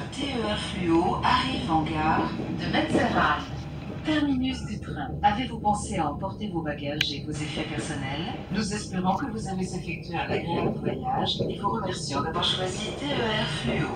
TER Fluo arrive en gare de Metzeral. Terminus du train. Avez-vous pensé à emporter vos bagages et vos effets personnels? Nous espérons que vous avez effectué un agréable voyage et vous remercions d'avoir choisi TER Fluo.